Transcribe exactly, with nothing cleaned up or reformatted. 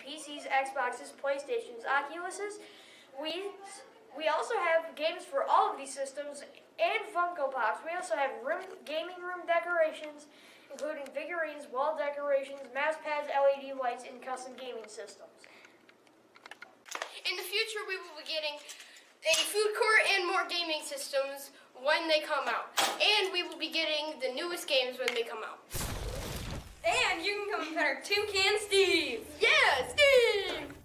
P Cs, Xboxes, PlayStations, Oculuses. We we also have games for all of these systems and Funko Pops. We also have room, gaming room decorations, including figurines, wall decorations, mouse pads, L E D lights, and custom gaming systems. In the future, we will be getting a food court and more gaming systems when they come out. And we will be getting the newest games when they come out. And you can come and pet our Toucan Steve! Yeah, Steve!